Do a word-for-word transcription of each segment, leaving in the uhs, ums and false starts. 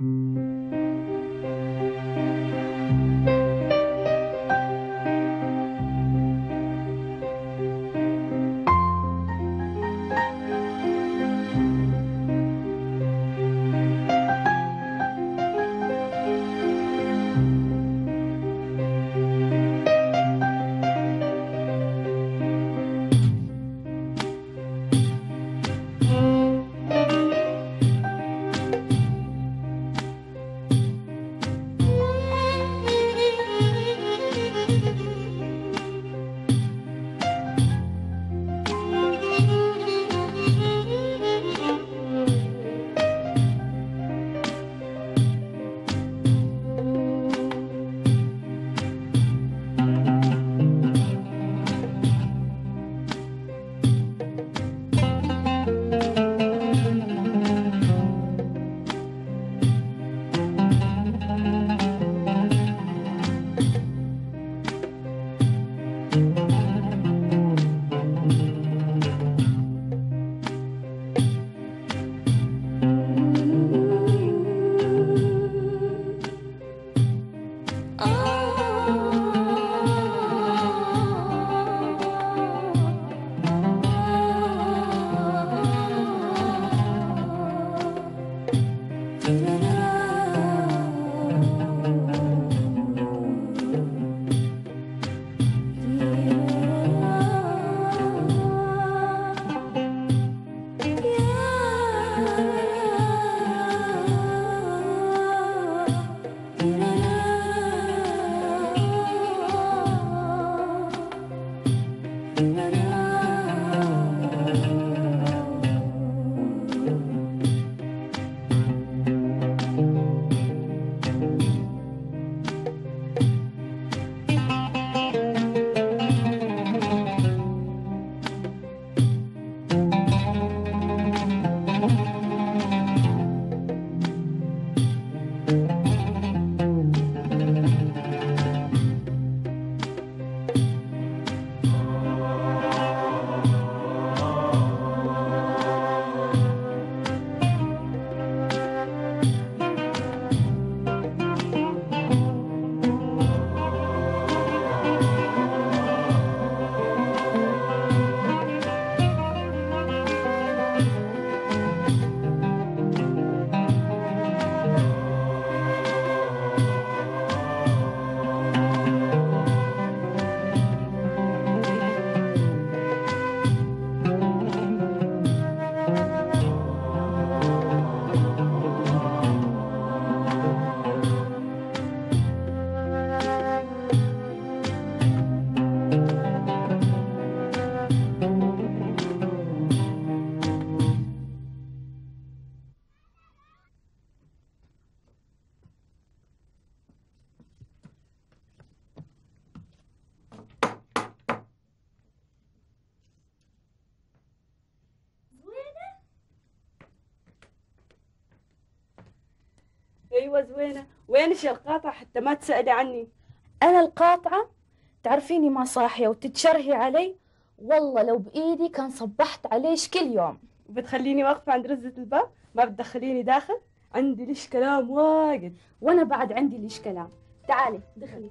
ايوه زوينه، وينش القاطعه حتى ما تسألي عني؟ انا القاطعه؟ تعرفيني ما صاحيه وتتشرهي علي، والله لو بايدي كان صبحت عليش كل يوم. وبتخليني واقفه عند رزه الباب، ما بتدخليني داخل؟ عندي ليش كلام واجد. وانا بعد عندي ليش كلام. تعالي دخلي.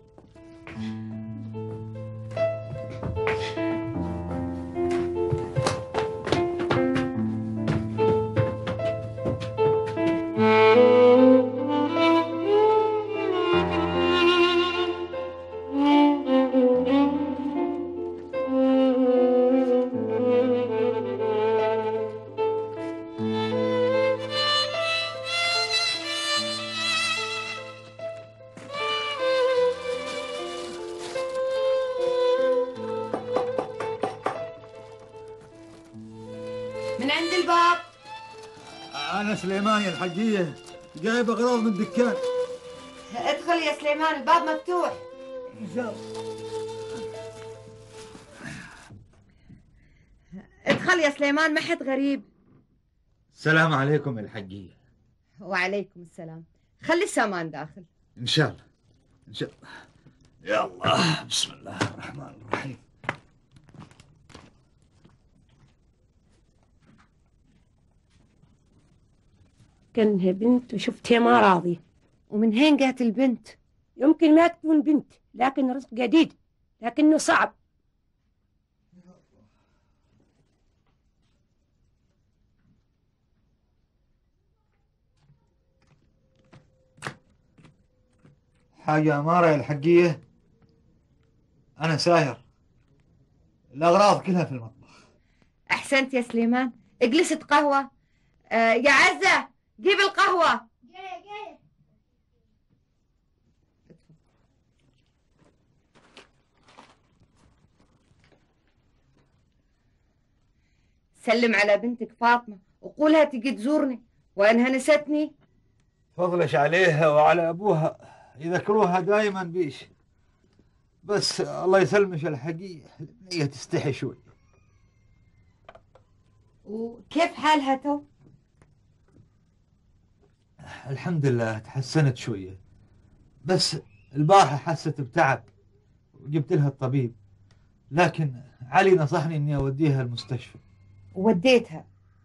من عند الباب. أنا سليمان يا الحجية، جايب أغراض من الدكان. ادخل يا سليمان، الباب مفتوح. إن شاء الله. ادخل يا سليمان، ما حد غريب. السلام عليكم يا الحجية. وعليكم السلام. خلي السامان داخل. إن شاء الله إن شاء الله. يا الله، بسم الله الرحمن الرحيم. كانها بنت وشفتها ما راضية. ومن هين جات البنت؟ يمكن ما تكون بنت، لكن رزق جديد، لكنه صعب. حاجة أمارة يا الحقية، أنا ساهر، الأغراض كلها في المطبخ. أحسنت يا سليمان، اجلس قهوة. آه يا عزة جيب القهوة. جاية جاية. سلم على بنتك فاطمة وقولها تجي تزورني، وإنها نستني فضلش عليها وعلى أبوها، يذكروها دايما بيش، بس الله يسلمش الحقيقة هي تستحي شوي. وكيف حالها تو؟ الحمد لله تحسنت شوية، بس البارحة حست بتعب وجبت لها الطبيب، لكن علي نصحني إني أوديها المستشفى. وديتها؟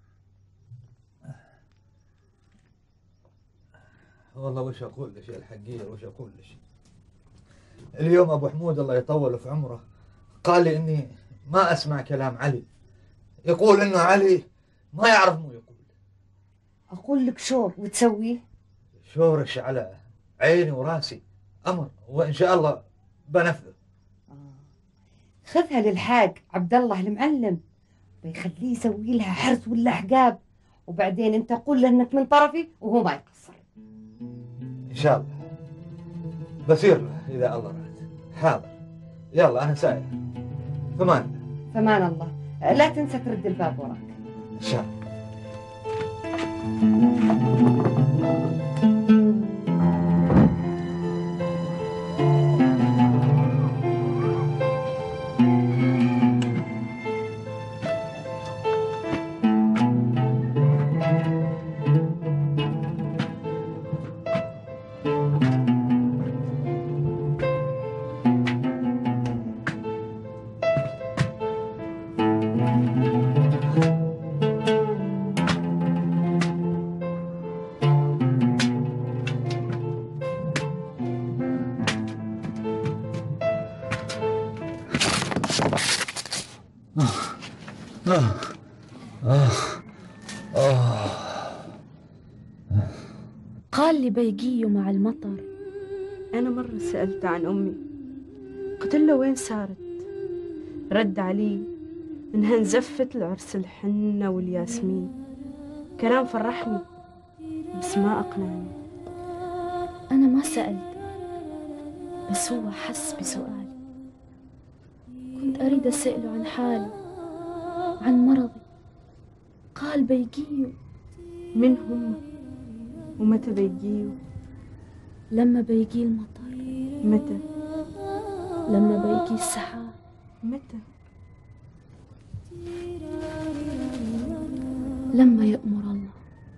والله وش أقول لك يا الحقيقة، وش أقول لك. اليوم أبو حمود الله يطول في عمره قال لي إني ما أسمع كلام علي، يقول إنه علي ما يعرف مو يقول. أقول لك شور وتسويه؟ شورش على عيني وراسي، أمر وإن شاء الله بنفذه. آه. خذها للحاج عبد الله المعلم، بيخليه يسوي لها حرس ولا حجاب، وبعدين انت قول له انك من طرفي وهو ما يقصر. إن شاء الله بصير له إذا الله راد. حاضر، يلا أنا ساير، فمان الله. فمان الله. لا تنسى ترد الباب وراك. إن شاء الله. قال لي بيجيو مع المطر. أنا مرة سألت عن أمي، قلت له وين صارت، رد علي إنها انزفت لعرس الحنة والياسمين. كلام فرحني بس ما أقنعني. أنا ما سألت، بس هو حس بسؤالي. كنت أريد أسأله عن حالي، عن مرضي. قال بيجيو. من هم ومتى بيجيو؟ لما بيجي المطر. متى؟ لما بيجي السحاب. متى؟ لما يأمر الله.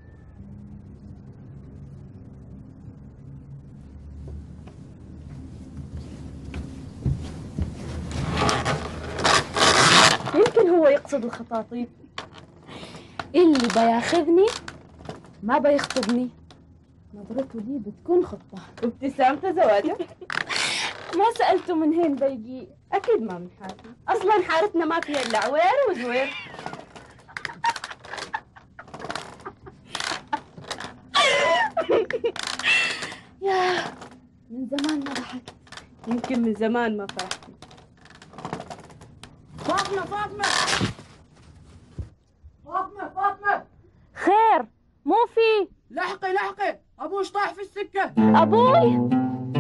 يمكن هو يقصد الخطاطيف. اللي بياخذني ما بيخطبني. نظرته دي بتكون خطة. وابتسامته زواجه. ما سألته من هين بيجي. أكيد ما من حارتنا، أصلا حارتنا ما فيها إلا عوير وزوير. يا من زمان ما ضحكت. يمكن من زمان ما فرحت. فاطمة فاطمة فاطمة فاطمة، خير؟ مو في. لحقي لحقي، أبوش طاح في السكة. أبوي؟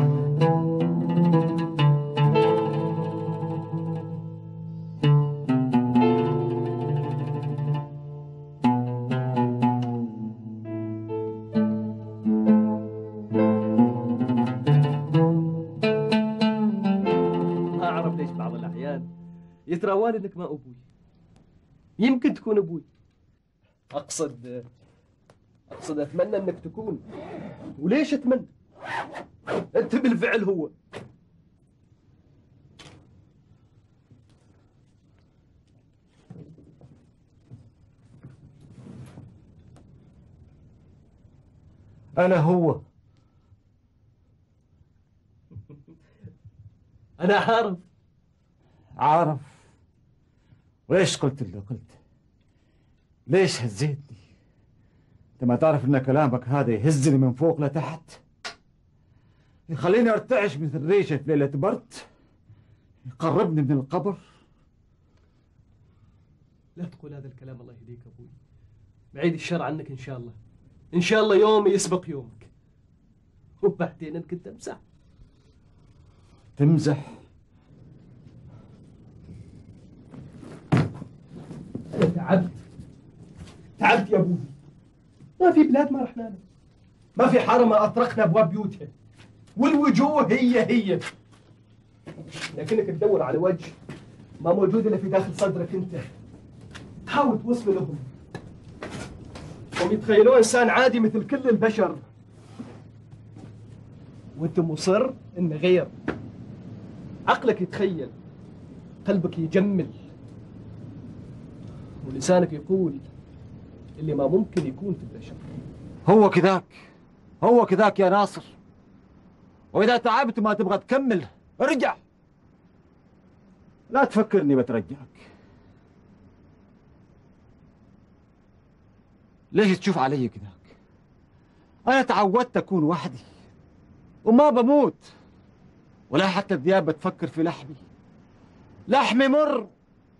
ما أعرف ليش بعض الأحيان يتراوال إنك ما أبوي. يمكن تكون أبوي. أقصد أقصد أتمنى إنك تكون. وليش أتمنى؟ أنت بالفعل هو. أنا هو. أنا عارف. عارف. وليش قلت اللي قلت؟ ليش هزيتني؟ أنت ما تعرف إن كلامك هذا يهزني من فوق لتحت، يخليني أرتعش مثل ريشة في ليلة برد، يقربني من القبر. لا تقول هذا الكلام الله يهديك أبوي، بعيد الشر عنك إن شاء الله. إن شاء الله يومي يسبق يومك، وبعدين أنت تمزح. تمزح؟ أنا تعبت تعبت يا أبوي. ما في بلاد ما رحنا لها، ما في حارة ما أطرقنا أبواب بيوتها، والوجوه هي هي، لكنك تدور على وجه ما موجود إلا في داخل صدرك أنت، تحاول توصل لهم، هم يتخيلون إنسان عادي مثل كل البشر، وأنت مصر إنه غير. عقلك يتخيل، قلبك يجمل، ولسانك يقول اللي ما ممكن يكون في البشر. هو كذاك، هو كذاك يا ناصر. وإذا تعبت ما تبغى تكمل ارجع، لا تفكرني بترجعك. ليش تشوف علي كذاك؟ أنا تعودت أكون وحدي وما بموت، ولا حتى الذئاب بتفكر في لحمي. لحمي مر،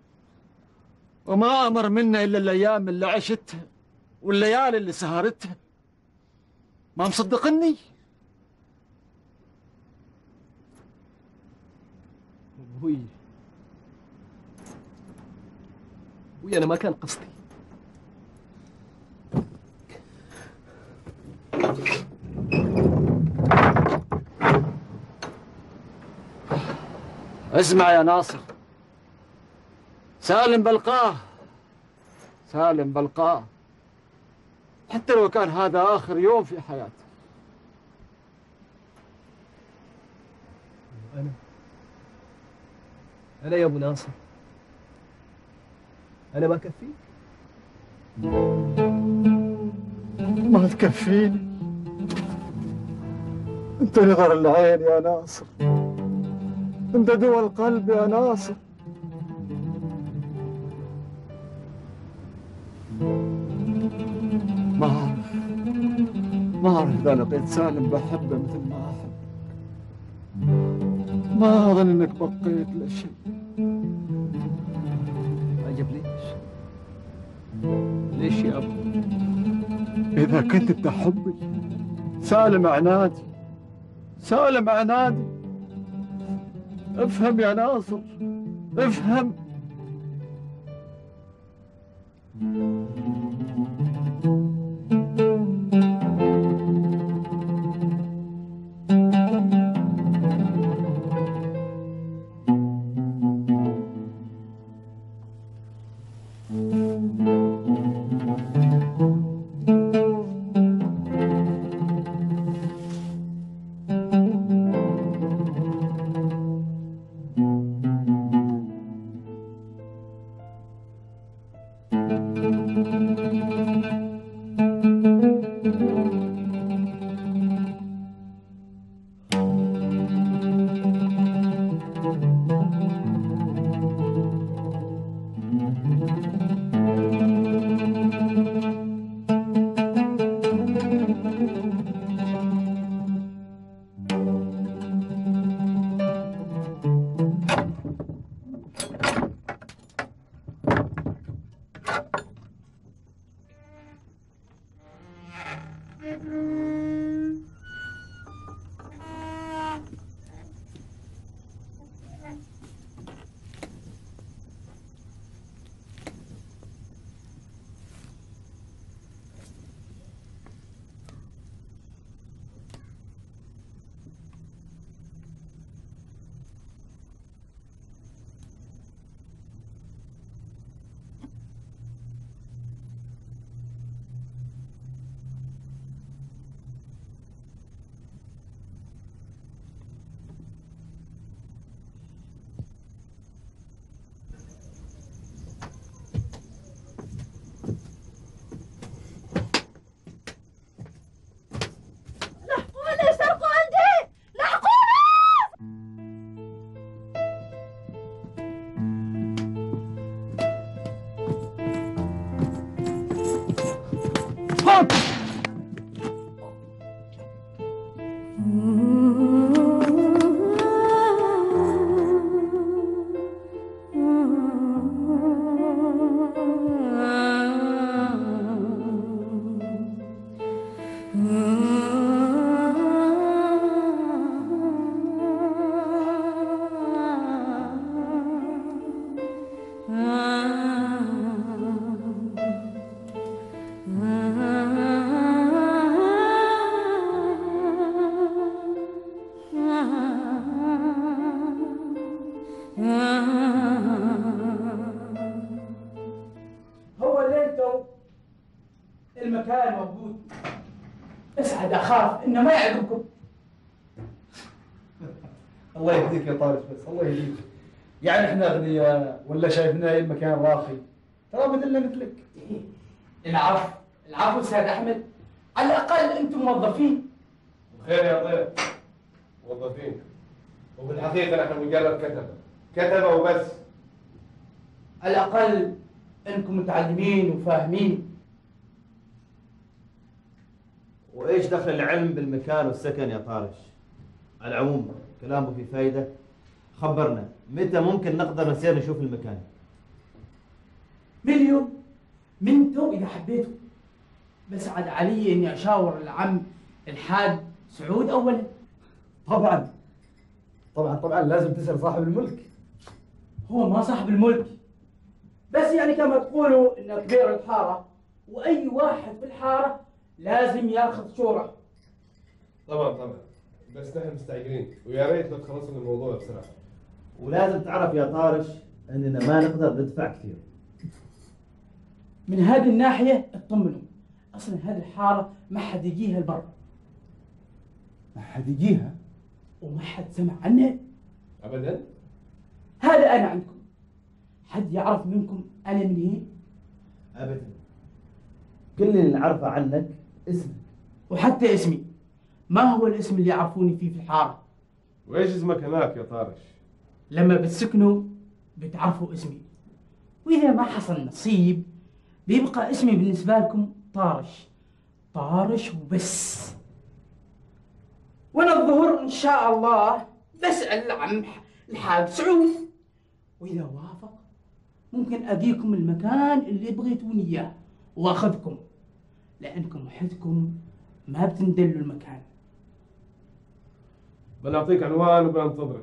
وما أمر منا إلا الأيام اللي عشتها والليالي اللي سهرتها. ما مصدقني؟ أبوي أبوي أنا ما كان قصدي. اسمع يا ناصر، سالم بلقاه، سالم بلقاه، حتى لو كان هذا آخر يوم في حياتي. أنا أنا يا أبو ناصر أنا ما كفيك؟ ما تكفيني، أنت نظر العين يا ناصر، أنت دوا القلب يا ناصر. ما أعرف ما أعرف إذا لقيت سالم بحبه مثل ما أحب. ما أظن إنك بقيت له شيء. عجب ليش؟ ليش يا أبو؟ إذا كنت بتحبي سالم عنادي، سالم عنادي. افهم يا ناصر، افهم. هو اللي انتو المكان موجود. اسعد اخاف انه ما يعجبكم. الله يهديك يا طارق، بس الله يهديك. يعني احنا اغنياء ولا شايفنا المكان راقي؟ ترى مثلنا مثلك. العفو العفو استاذ احمد، على الاقل انتم موظفين. خير يا ضيف، موظفين وفي الحقيقة نحن مجرد كتبة كتبة وبس. على الاقل انكم متعلمين وفاهمين. وايش دخل العلم بالمكان والسكن يا طارش؟ على العموم كلامه في فايدة. خبرنا متى ممكن نقدر نسير نشوف المكان؟ من اليوم، منتو اذا حبيتوا. بس عاد علي اني اشاور العم الحاج سعود اولا. طبعا طبعا طبعا لازم تسأل صاحب الملك. هو ما صاحب الملك، بس يعني كما تقولوا انه كبير الحارة، واي واحد في الحارة لازم ياخذ شورى. طبعا طبعا، بس نحن مستعجلين ويا ريت لو تخلصوا من الموضوع بسرعة. ولازم تعرف يا طارش اننا ما نقدر ندفع كثير. من هذه الناحية اطمنوا، اصلا هذه الحارة ما حد يجيها البر. ما حد يجيها وما حد سمع عنها ابدا. هذا انا عندكم. حد يعرف منكم انا من هي؟ ابدا. كل اللي نعرفه عنك اسمك. وحتى اسمي ما هو الاسم اللي يعرفوني فيه في الحارة. وايش اسمك هناك يا طارش؟ لما بتسكنوا بتعرفوا اسمي، واذا ما حصل نصيب بيبقى اسمي بالنسبة لكم طارش. طارش وبس. وانا الظهر ان شاء الله بسأل عن الحاج سعود، واذا وافق ممكن اجيكم المكان اللي بغيتوني اياه واخذكم، لانكم وحدكم ما بتندلوا المكان. بنعطيك عنوان وبننتظرك.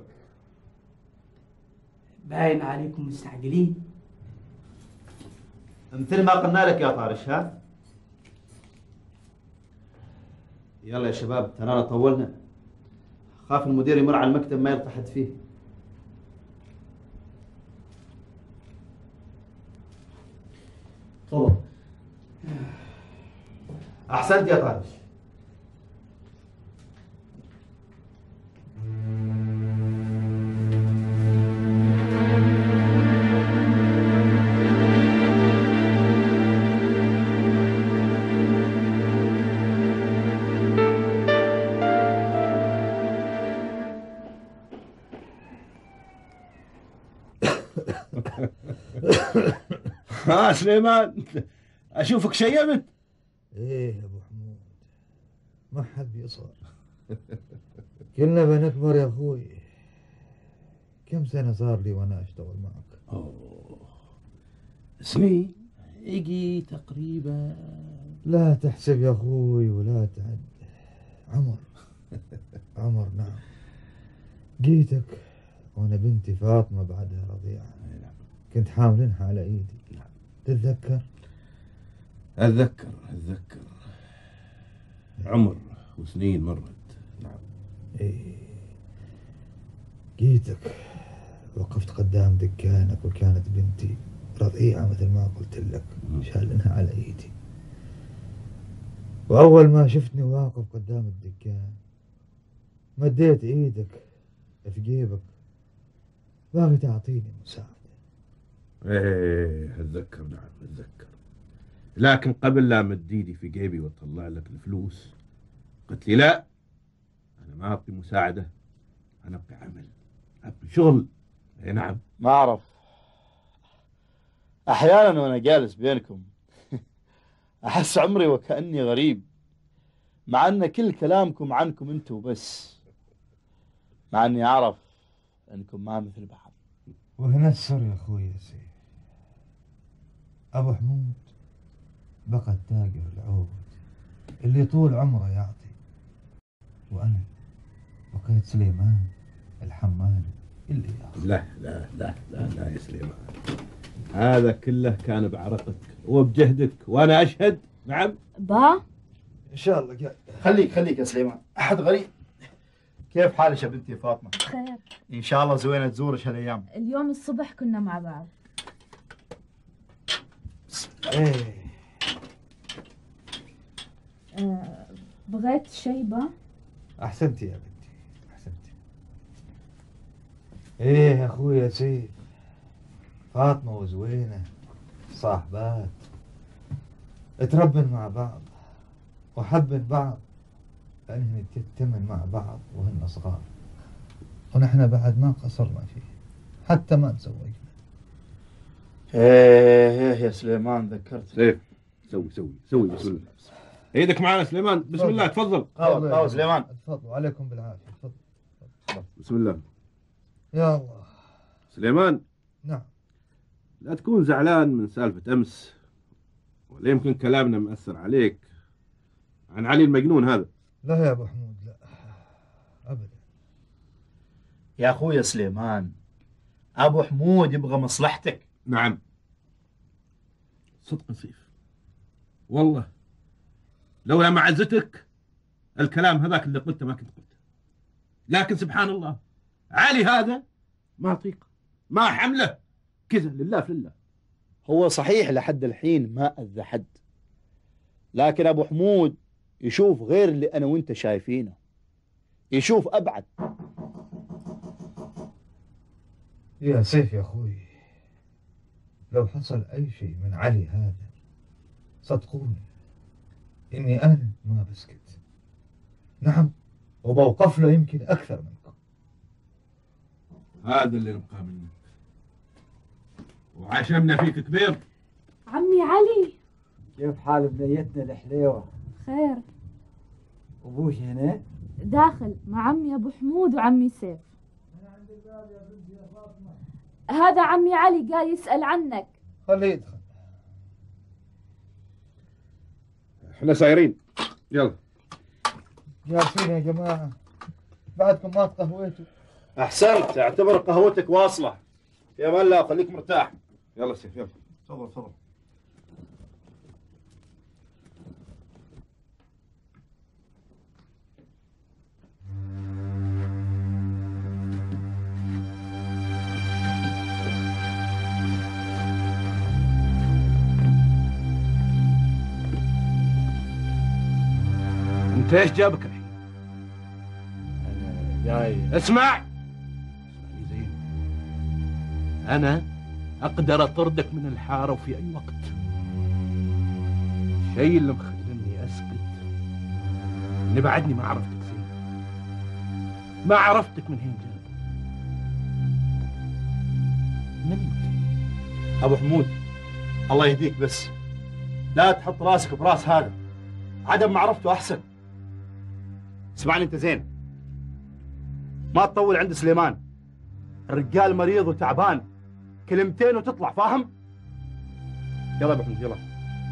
باين عليكم مستعجلين. مثل ما قلنا لك يا طارش. ها يلا يا شباب، ترانا طولنا. خاف المدير يمر على المكتب ما يلقى حد فيه. تفضل. احسنت يا طارش. ها سليمان، اشوفك شيبت. ايه يا ابو حمود، ما حد بيصغر. كلنا بنكبر يا اخوي. كم سنة صار لي وانا اشتغل معك؟ اوه اسمي يجي تقريبا. لا تحسب يا اخوي ولا تعد. عمر عمر نعم. جيتك وانا بنتي فاطمة بعدها رضيعة، كنت حاملنها على ايدي. تتذكر؟ اتذكر اتذكر عمر وسنين مرت. نعم. ايه جيتك وقفت قدام دكانك وكانت بنتي رضيعة مثل ما قلت لك، شالنها على ايدي. واول ما شفتني واقف قدام الدكان مديت ايدك في جيبك باغي تعطيني مساعدة. ايه اتذكر. نعم اتذكر. لكن قبل لا مد ايدي في جيبي واطلع لك الفلوس قلت لي لا، انا ما ابقي مساعدة، انا ابقي عمل، ابقي شغل. اي نعم. ما اعرف، احيانا وانا جالس بينكم احس عمري وكأني غريب، مع ان كل كلامكم عنكم انتم بس، مع اني اعرف انكم ما مثل بعض. وهنا السر يا اخوي يا سيدي. ابو حمود بقى التاجر العود اللي طول عمره يعطي، وأنا بقيت سليمان الحمال اللي ياخذ. لا لا لا لا لا يا سليمان، هذا كله كان بعرقك وبجهدك وأنا أشهد. نعم با إن شاء الله جاي. خليك خليك يا سليمان، أحد غريب. كيف حالك يا بنتي فاطمة؟ بخير. إن شاء الله زوينة تزورش هالأيام. اليوم الصبح كنا مع بعض. إيه أه بغيت شي با؟ أحسنتي يا بنتي أحسنتي. إيه يا أخويا سيف، فاطمة وزوينة صاحبات تربن مع بعض وحبن بعض، لأنهن تتمن مع بعض وهن صغار، ونحن بعد ما قصرنا فيه حتى ما تزوجنا. ايه ايه يا سليمان ذكرت. سيف سوي سوي سوي بسم الله. ايدك معنا سليمان، بسم الله تفضل. قهوة قهوة سليمان. تفضلوا عليكم بالعافية. تفضل. بسم الله. يا الله. سليمان. نعم. لا تكون زعلان من سالفة أمس، ولا يمكن كلامنا مأثر عليك عن علي المجنون هذا. لا يا أبو حمود لا أبدا. يا أخويا سليمان، أبو حمود يبغى مصلحتك. نعم صدق سيف، والله لولا معزتك الكلام هذاك اللي قلته ما كنت قلته، لكن سبحان الله علي هذا ما طيق ما حمله كذا لله في لله. هو صحيح لحد الحين ما أذى حد، لكن أبو حمود يشوف غير اللي أنا وأنت شايفينه، يشوف أبعد. يا سيف يا أخوي، لو حصل أي شيء من علي هذا صدقوني إني أنا ما بسكت. نعم وبوقف له يمكن أكثر منكم. هذا اللي نبقى منك، وعشمنا فيك كبير. عمي علي كيف حال بنيتنا الحليوة؟ خير. أبوش هنا؟ داخل مع عمي أبو حمود وعمي سيف. هذا عمي علي قال يسأل عنك. خليه يدخل. احنا سايرين يلا. جالسين يا جماعة، بعدكم ما تقهويتوا. أحسنت، اعتبر قهوتك واصلة. يا من لا خليك مرتاح. يلا سيف يلا. تفضل تفضل. انت ايش جابك الحين؟ أنا جاي. اسمع اسمعني زين، انا اقدر اطردك من الحاره وفي اي وقت. الشيء اللي مخليني اسكت اني بعدني ما عرفتك زين، ما عرفتك من هين جاي. من انت؟ أبو حمود الله يهديك، بس لا تحط راسك براس هذا، عدم معرفته أحسن. اسمعني أنت زين، ما تطول عند سليمان، الرجال مريض وتعبان، كلمتين وتطلع، فاهم؟ يلا أبو حمود يلا.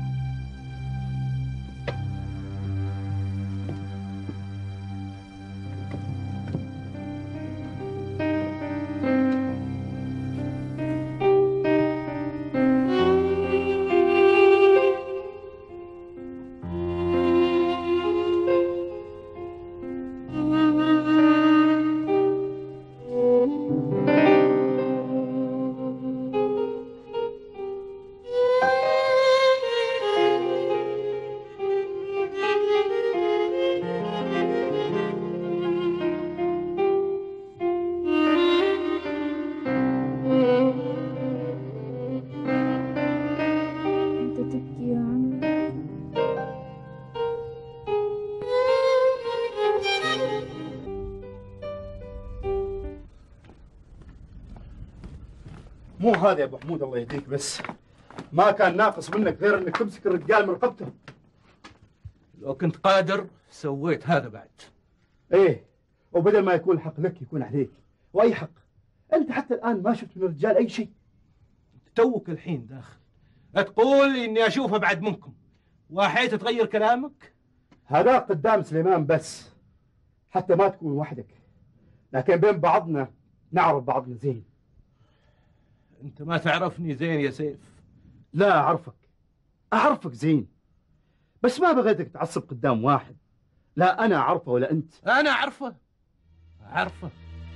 مو هذا يا ابو حمود الله يهديك، بس ما كان ناقص منك غير انك تمسك الرجال من رقبته. لو كنت قادر سويت هذا بعد. ايه، وبدل ما يكون الحق لك يكون عليك. واي حق؟ انت حتى الان ما شفت من الرجال اي شيء. توك الحين داخل تقول اني اشوفه بعد منكم، وحيت تغير كلامك. هذا قدام سليمان بس، حتى ما تكون وحدك، لكن بين بعضنا نعرف بعضنا زين. انت ما تعرفني زين يا سيف. لا أعرفك، أعرفك زين، بس ما بغيتك تعصب قدام واحد. لا أنا أعرفه ولا أنت. أنا أعرفه أعرفه.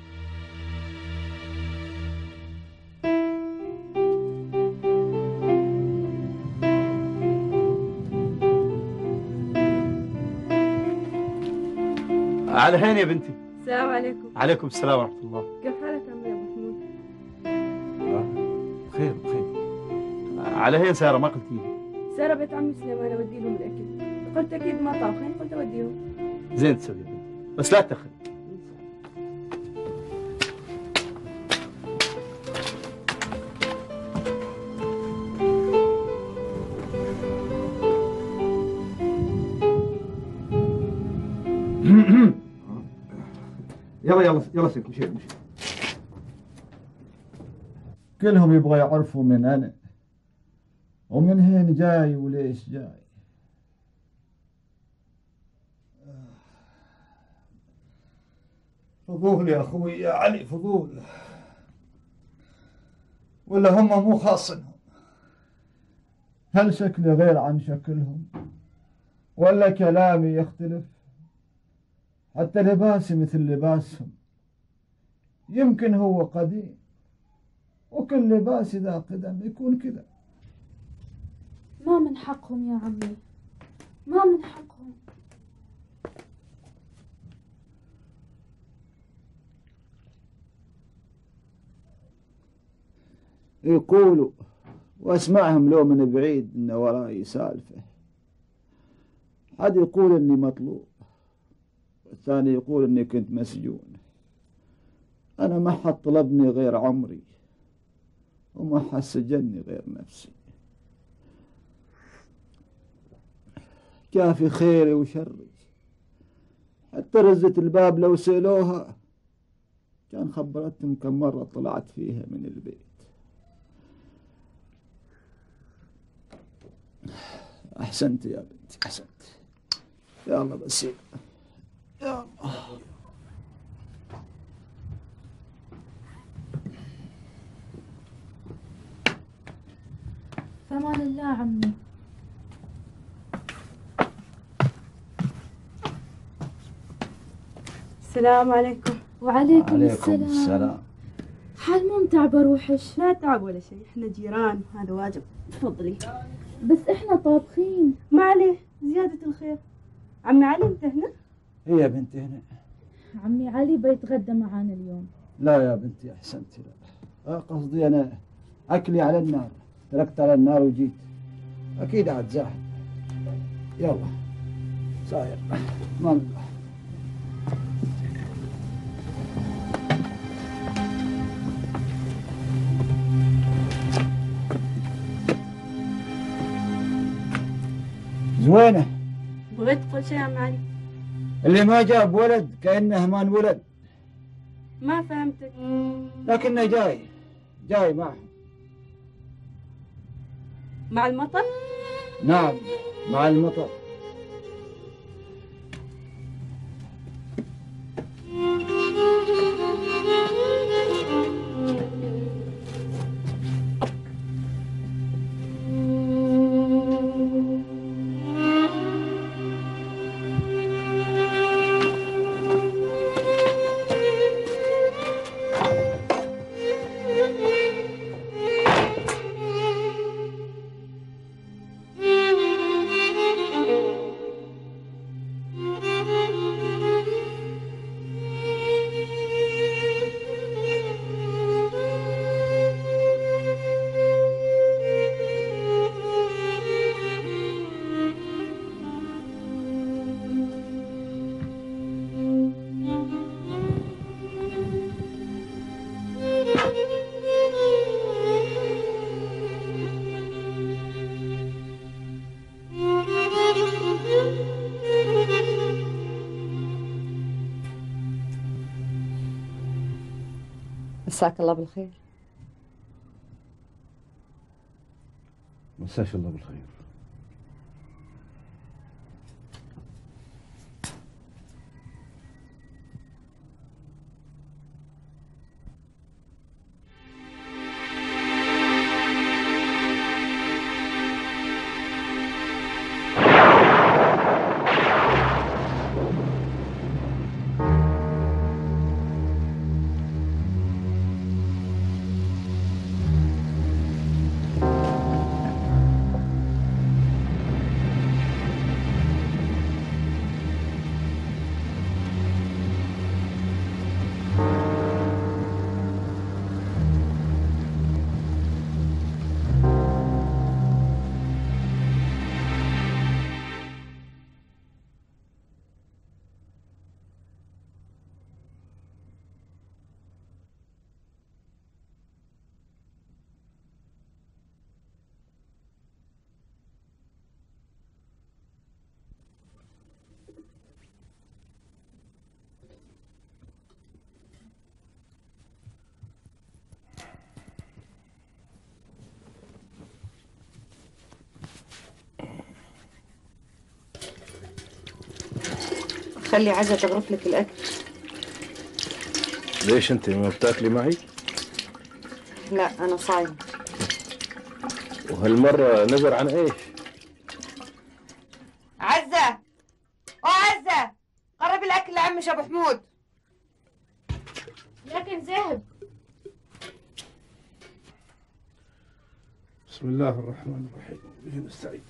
على هين يا بنتي. السلام عليكم. عليكم السلام ورحمة الله. كيف حالك عمي أبو حمود؟ بخير بخير. على هين سارة ما قلتي لي؟ سارة بيت عمي سليمان أودي لهم الأكل، قلت أكيد ما طابخين، قلت أوديهم. زين تسوي يا بنتي، بس لا تأخذ. يلا يلا يلا سيف مشي مشي. كلهم يبغى يعرفوا من أنا ومن هين جاي وليش جاي. فضول يا أخوي يا علي، فضول. ولا هم مو خاصنهم؟ هل شكلي غير عن شكلهم ولا كلامي يختلف؟ حتى لباسي مثل لباسهم، يمكن هو قديم وكل لباس إذا قدم يكون كذا. ما من حقهم يا عمي، ما من حقهم. يقولوا واسمعهم لو من بعيد إن وراي سالفة. حد يقول إني مطلوب، والثاني يقول إني كنت مسجون. أنا ما حد طلبني غير عمري، وما حد سجني غير نفسي. كافي خيري وشري، حتى رزة الباب لو سألوها كان خبرتهم كم مرة طلعت فيها من البيت. أحسنت يا بنتي أحسنت. يا الله بسيط يا الله. فمان الله عمي. السلام عليكم. وعليكم عليكم السلام. السلام. حال مو متعب بروحش. لا تعب ولا شيء، احنا جيران وهذا واجب. تفضلي. بس احنا طابخين. ما عليه، زيادة الخير. عمي علي انت هنا؟ إيه يا بنتي هنا. عمي علي بيتغدى معانا اليوم. لا يا بنتي أحسنتي. لا آه قصدي أنا أكلي على النار، تركت على النار وجيت، أكيد عاد زاحم. يلا صاير ما الله. زوينة. بغيت تقول شيء يا عم علي؟ اللي ما جاب ولد كأنه ما انولد. ما فهمتك. لكنه جاي جاي معه. مع المطر؟ نعم مع المطر. مساك الله بالخير. مساك الله بالخير. خلي عزة تغرف لك الأكل. ليش انت ما بتاكلي معي؟ لا أنا صايم. وهالمرة نذر عن ايش؟ عزة، أو عزة، قرب الأكل لعمش أبو حمود. لكن ذهب. بسم الله الرحمن الرحيم. به نستعين.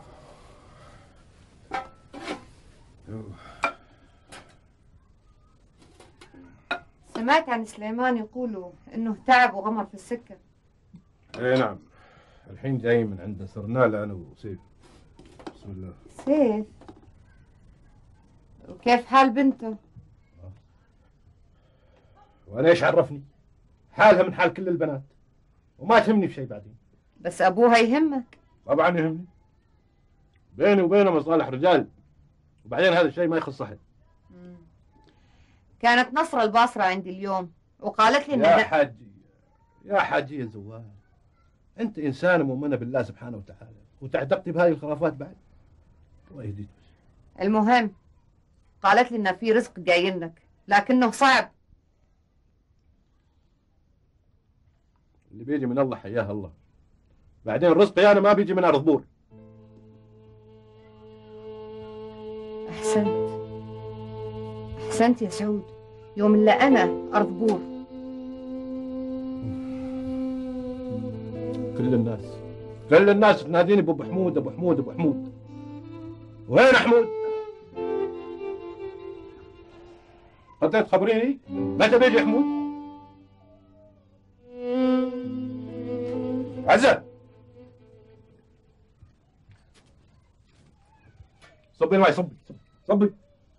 سمعت عن سليمان يقولوا إنه تعب وغمر في السكة. اي نعم، الحين جاي من عنده، صرنا له انا وسيف. بسم الله. سيف؟ وكيف حال بنته؟ وانا ايش عرفني؟ حالها من حال كل البنات، وما تهمني بشيء بعدين. بس أبوها يهمك. طبعا يهمني، بيني وبينه مصالح رجال، وبعدين هذا الشيء ما يخص احد. كانت نصرة الباصرة عندي اليوم وقالت لي يا إنها حاجي يا حاجي زوال، انت انسانه مؤمنه بالله سبحانه وتعالى وتعتقدي بهذه الخرافات بعد؟ الله يهديك. المهم قالت لي إن في رزق جاي لك لكنه صعب. اللي بيجي من الله حياه الله، بعدين رزقي انا ما بيجي من ارض بور. أحسنت أحسنت يا سعود، يوم إلا أنا أرض بور. كل الناس كل الناس تناديني بأبو حمود أبو حمود أبو حمود. وين حمود؟ قدرت تخبريني متى بيجي حمود؟ عزة، صبي الماء، صبي صبي.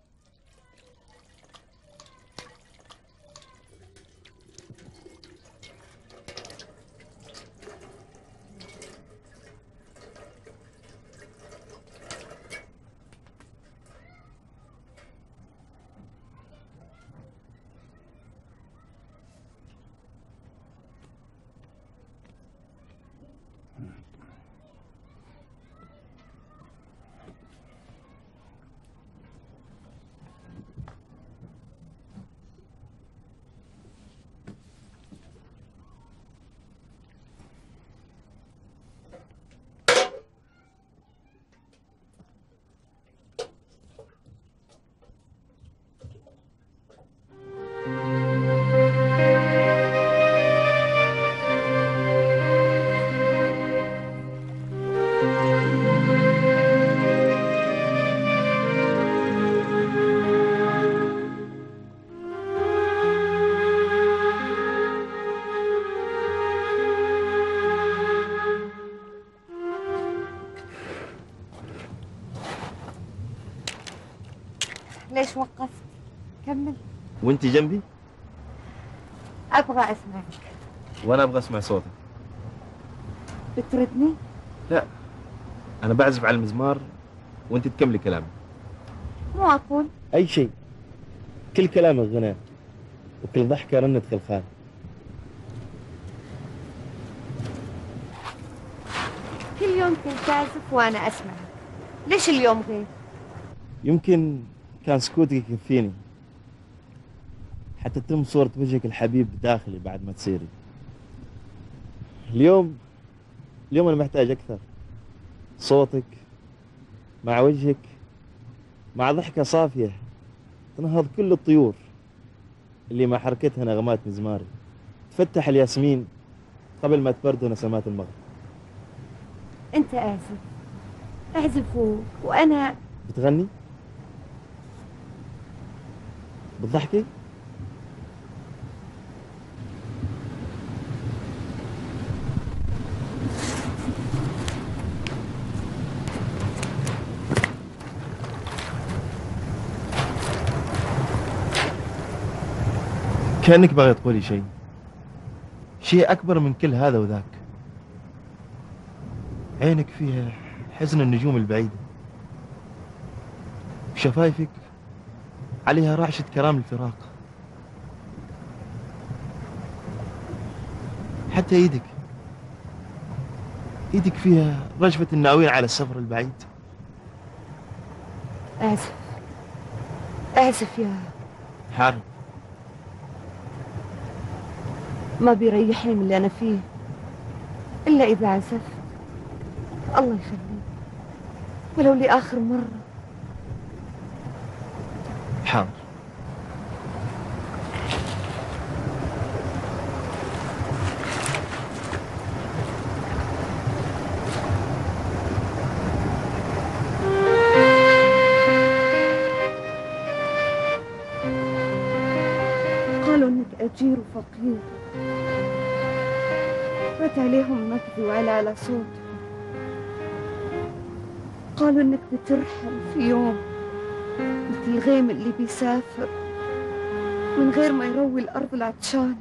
ليش وقفت؟ كمل. وانت جنبي؟ أبغى أسمعك. وانا ابغى اسمع صوتك. بتردني؟ لا، انا بعزف على المزمار وانت تكملي كلامي. مو أقول اي شيء، كل كلامك غناء وكل ضحكه رنة خلخال. كل يوم كنت تعزف وأنا أسمعك، ليش اليوم غير؟ يمكن كان سكوتك يكفيني حتى تتم صورة وجهك الحبيب بداخلي بعد ما تسيري. اليوم اليوم أنا محتاج أكثر، صوتك مع وجهك مع ضحكة صافية تنهض كل الطيور اللي مع حركتها نغمات مزماري، تفتح الياسمين قبل ما تبرد نسمات المغرب. أنت آسف، أعزف وأنا بتغني؟ بتضحكي؟ كأنك باغي تقولي شيء شيء أكبر من كل هذا وذاك. عينك فيها حزن النجوم البعيدة، وشفايفك عليها رعشة كرام الفراق. حتى ايدك ايدك فيها رجفة الناوين على السفر البعيد. آسف، اعزف يا حارب. ما بيريحني من اللي أنا فيه إلا إذا عزفت. الله يخليك، ولو لآخر مرة. حاضر. قالوا إنك أجير وفقير، رد عليهم مجدي وعلى على صوتهم. قالوا إنك بترحل في يوم مثل الغيم اللي بيسافر من غير ما يروي الأرض العطشانة.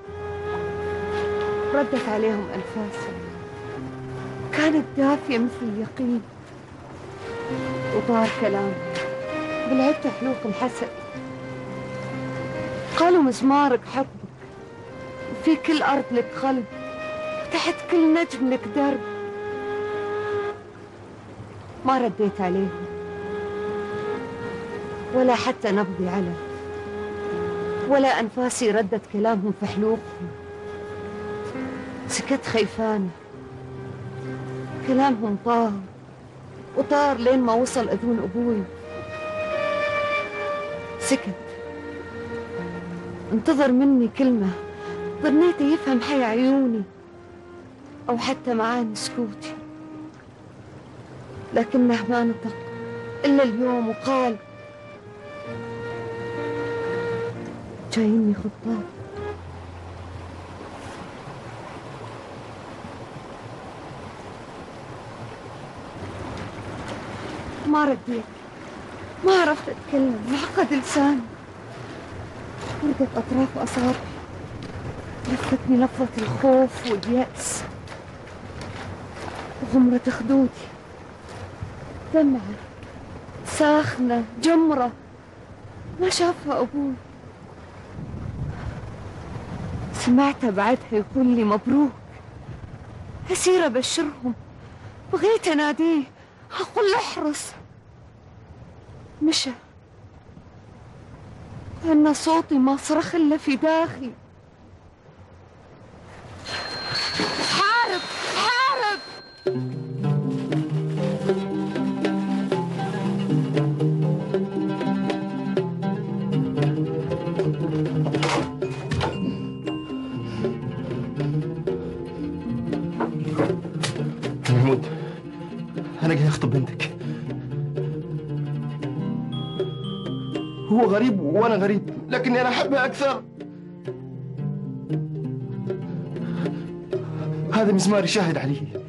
ردت عليهم أنفاسهم كانت دافية مثل اليقين، وطار كلامهم بالعدة حلوق الحسد. قالوا مزمارك حبك، وفي كل أرض لك قلب، تحت كل نجم لك درب. ما رديت عليهم ولا حتى نبضي على، ولا أنفاسي ردت كلامهم في حلوقهم. سكت خيفانة، كلامهم طار وطار لين ما وصل أذون أبوي. سكت، انتظر مني كلمة ظنيته يفهم حي عيوني أو حتى معاني سكوتي، لكنه ما نطق إلا اليوم وقال: جايني خطاب. ما رديت، ما عرفت أتكلم، معقد لساني، وردت أطراف أصابعي، لفتني لفظة الخوف واليأس وغمرة خدودي، دمعة ساخنة جمرة ما شافها أبوي. سمعته بعدها يقول لي مبروك. أسير أبشرهم، بغيت أناديه أقول له احرص. مشى كأن صوتي ما صرخ إلا في داخلي: حارب حارب. محمود، أنا جاي أخطب بنتك. هو غريب وأنا غريب، لكني أنا أحبها أكثر. هذا مزماري شاهد عليه.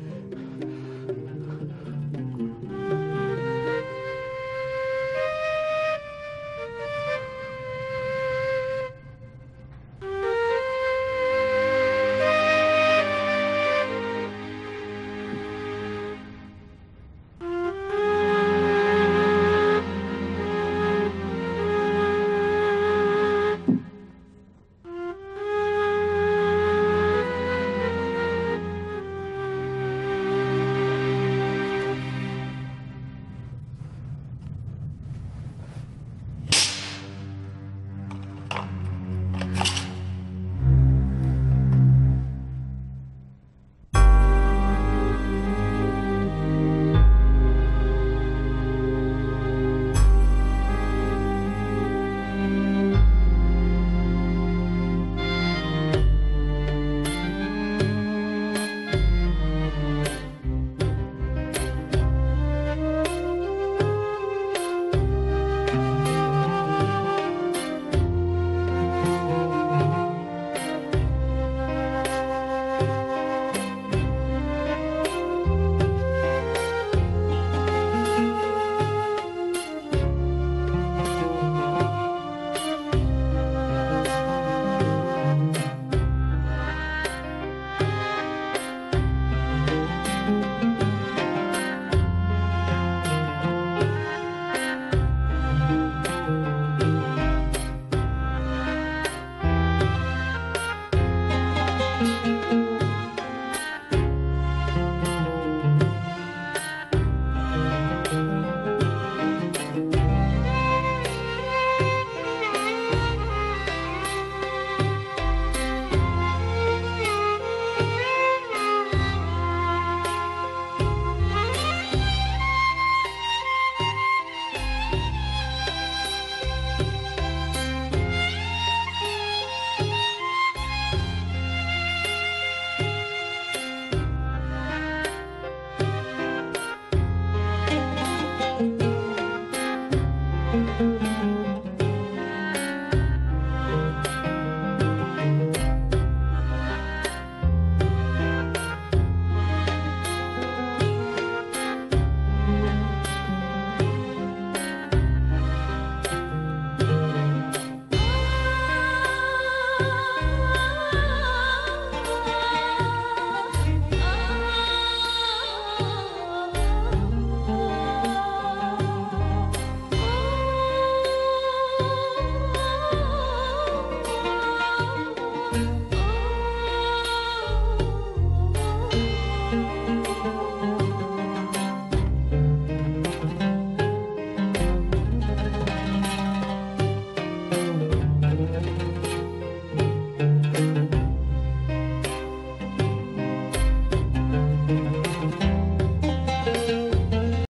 العين.